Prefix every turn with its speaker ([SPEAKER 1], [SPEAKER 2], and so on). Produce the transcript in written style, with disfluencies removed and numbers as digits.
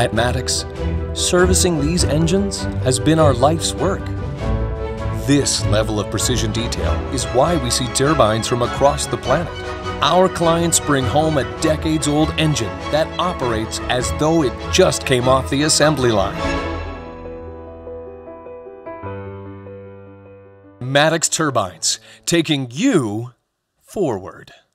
[SPEAKER 1] At Maddox, servicing these engines has been our life's work. This level of precision detail is why we see turbines from across the planet. Our clients bring home a decades-old engine that operates as though it just came off the assembly line. Maddox Turbines, taking you forward.